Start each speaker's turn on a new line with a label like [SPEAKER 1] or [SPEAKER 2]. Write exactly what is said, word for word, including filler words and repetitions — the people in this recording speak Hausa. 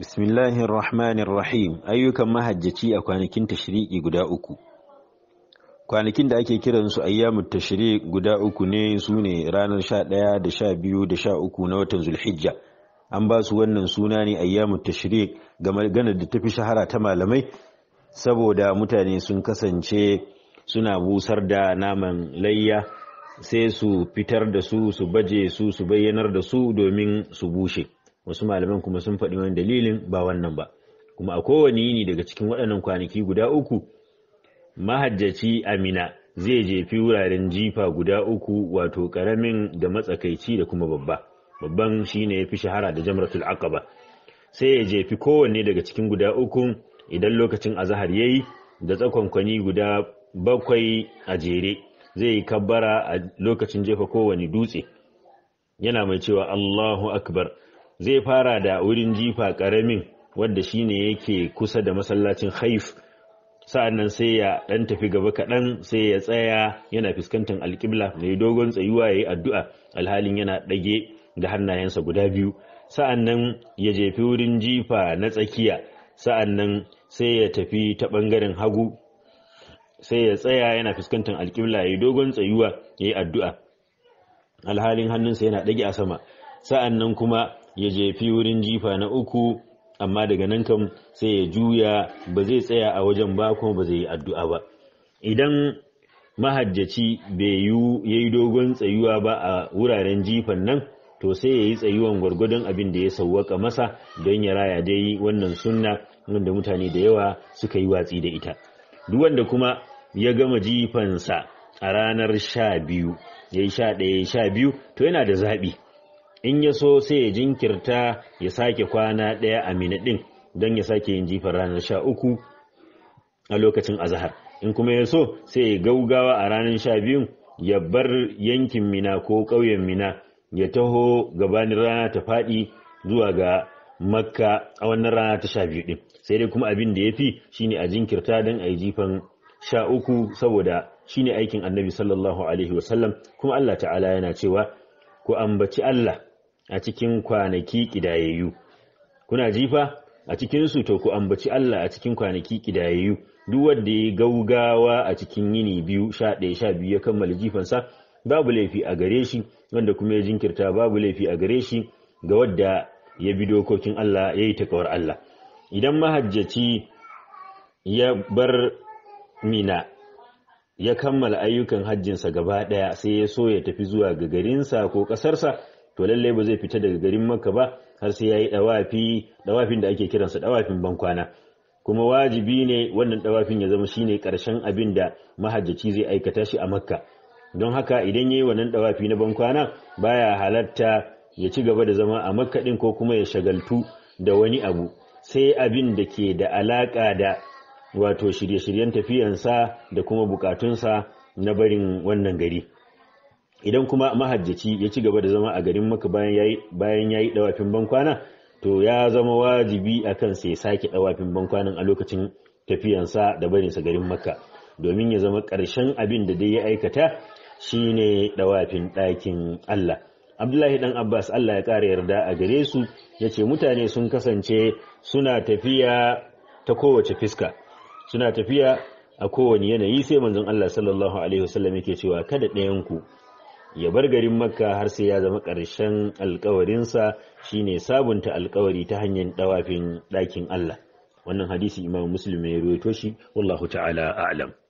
[SPEAKER 1] Bismillahir Rahmanir Rahim. Ayyukan mahajjaci a kwanakin tashriqi guda uku. Kwanakin da ake kiran su ayyamut tashriq guda uku ne, sune ranar sha ɗaya da sha biyu da sha uku na watan Zulhijja. An ba su wannan suna ne ayyamut tashriq ga maganar da tafi shahara ta malamai, saboda mutane sun kasance suna busar da naman layya, sai su fitar da su su baje su su bayyanar da su domin su bushe. Wasu malaman kuma sun faɗi wani dalilin ba wannan ba. Kuma a kowane yini daga cikin waɗannan kwanaki guda uku, mahajjaci Amina zai jefi wuraren jifa guda uku, wato ƙaramin da matsakaici da kuma babba. Babban shine yafi shahara da Jamratul Aqaba. Sai ya jefi kowanne daga cikin guda uku idan lokacin azhar yayi, da tsakonkwani guda bakwai a jere. Zai yi kabbara a lokacin jefa kowane dutse, yana mai cewa Allahu Akbar. Zai fara da wurin jifa ƙaramin wanda shine yake kusa da masallacin Haif, sa'annan sai ya dan tafi gaba kaɗan, sai ya tsaya yana fuskantar alƙibla, mai dogon tsayuwa yayi addu'a alhalin yana ɗage da hannayensa guda biyu. Sa'annan ya jefi wurin jifa na tsakiya, sa'annan sai ya tafi ta ɓangaren hagu, sai ya tsaya yana fuskantar alƙibla yayi dogon tsayuwa yayi addu'a alhalin hannunsa yana ɗage a sama. Sa'annan kuma ya jefi wurin jifa na uku, amma daga nan kam sai ya juya, ba zai tsaya a wajen ba kuma ba zai yi addu'a ba. Idan mahajjaci bai yi dogon tsayuwa ba a wuraren jifan nan, to sai ya yi tsayuwan gwargwadon abin da ya sawwaka masa, don ya raya dai wannan sunna wanda mutane da yawa suka yi watsi da ita. Duk wanda kuma ya gama jifansa a ranar sha biyu, ya yi sha ɗaya ya sha biyu, to yana da zaɓi. In ya so sai ya jinkirta ya sake kwana ɗaya a Mina ɗin don ya sake yin jifar ranar sha uku a lokacin azahar. In kuma ya so sai ya gaugawa a ranar sha biyun, ya bar yankin Mina ko ƙauyen Mina, ya taho gabanin rana ta faɗi zuwa ga Makka a wannan rana ta sha biyu ɗin. Sai dai kuma abin da ya fi shine a jinkirta don a yi jifan sha uku, saboda shine aikin Annabi sallallahu alaihi wasallam. Kuma Allah ta'ala yana cewa, ku ambaci Allah a cikin kwanaki ƙidayayyu. Kuna jifa a cikinsu, to ku ambaci Allah a cikin kwanaki ƙidayayyu. Duk wanda ya gaugawa a cikin yini biyu, sha ɗaya sha biyu, ya kammala jifansa, babu laifi a gare shi. Wanda kuma ya jinkirta, babu laifi a gare shi ga wadda ya bi dokokin Allah, ya yi taƙawar Allah. Idan mahajjaci ya bar Mina, ya kammala ayyukan hajjinsa gaba ɗaya, sai ya so ya tafi zuwa ga garinsa ko ƙasarsa, to lallai ba zai fita daga garin Makka ba har sai ya yi ɗawafi, ɗawafin da ake kiransa ɗawafin bankwana. Kuma wajibi ne wannan ɗawafin ya zama shine ƙarshen abin da mahajjaci zai aikata shi a Makka. Don haka idan ya yi wannan ɗawafi na bankwana, baya halatta ya ci gaba da zama a Makka ɗin ko kuma ya shagaltu da wani abu, sai abin da ke da alaƙa da wato shirye-shiryen tafiyansa da kuma bukatunsa na barin wannan gari. Idan kuma mahajjaci ya ci gaba da zama a garin Makka bayan yayi bayan yayi dawafin bankwana, to ya zama wajibi akan sai sake dawafin bankwanan a lokacin tafiyansa da barinsa garin Makka, domin ya zama ƙarshen abin da dai ya aikata shine dawafin ɗakin Allah. Abdullahi dan Abbas, Allah ya ƙara yarda a gare su, yace mutane sun kasance suna tafiya ta kowace fiska, suna tafiya a kowane yanayi, sai manzon Allah sallallahu alaihi wasallam yake cewa kada ɗayan ku ya bar garin Makka har sai ya zama ƙarshen alƙawarinsa, shine sabunta alƙawari ta hanyar dawafin ɗakin Allah. Wannan hadisi Imam Muslim ya rawaito shi, wallahu ta'ala a'lam.